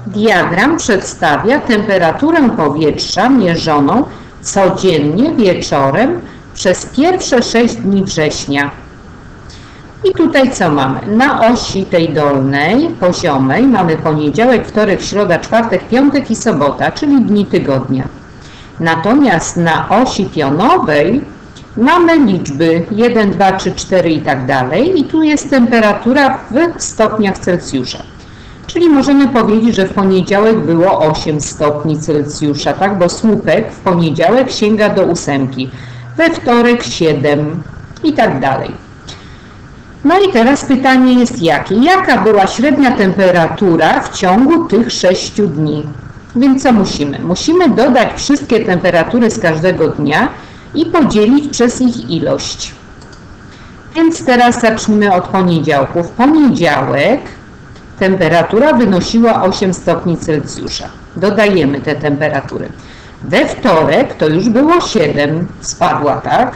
Diagram przedstawia temperaturę powietrza mierzoną codziennie wieczorem przez pierwsze 6 dni września. I tutaj co mamy? Na osi tej dolnej, poziomej, mamy poniedziałek, wtorek, środa, czwartek, piątek i sobota, czyli dni tygodnia. Natomiast na osi pionowej mamy liczby 1, 2, 3, 4 i tak dalej. I tu jest temperatura w stopniach Celsjusza. Czyli możemy powiedzieć, że w poniedziałek było 8 stopni Celsjusza, tak? Bo słupek w poniedziałek sięga do 8, we wtorek 7 i tak dalej. No i teraz pytanie jest jakie? Jaka była średnia temperatura w ciągu tych 6 dni? Więc co musimy? Musimy dodać wszystkie temperatury z każdego dnia i podzielić przez ich ilość. Więc teraz zacznijmy od poniedziałku. W poniedziałek temperatura wynosiła 8 stopni Celsjusza. Dodajemy te temperatury. We wtorek to już było 7, spadła, tak?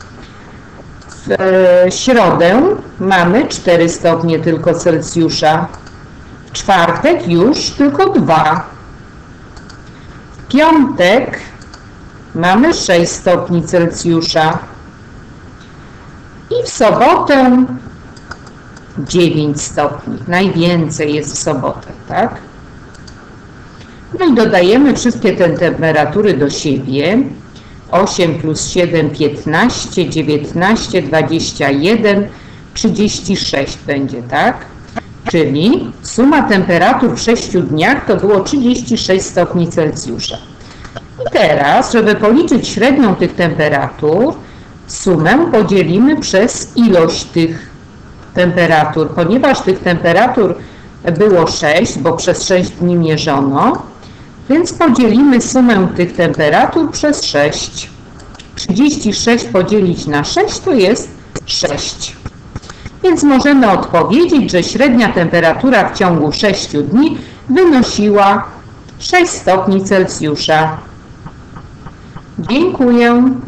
W środę mamy 4 stopnie tylko Celsjusza. W czwartek już tylko 2. W piątek mamy 6 stopni Celsjusza. I w sobotę 9 stopni. Najwięcej jest w sobotę, tak? No i dodajemy wszystkie te temperatury do siebie. 8 plus 7, 15, 19, 21, 36 będzie, tak? Czyli suma temperatur w 6 dniach to było 36 stopni Celsjusza. I teraz, żeby policzyć średnią tych temperatur, sumę podzielimy przez ilość tych temperatur. Ponieważ tych temperatur było 6, bo przez 6 dni mierzono, więc podzielimy sumę tych temperatur przez 6. 36 podzielić na 6 to jest 6. Więc możemy odpowiedzieć, że średnia temperatura w ciągu 6 dni wynosiła 6 stopni Celsjusza. Dziękuję.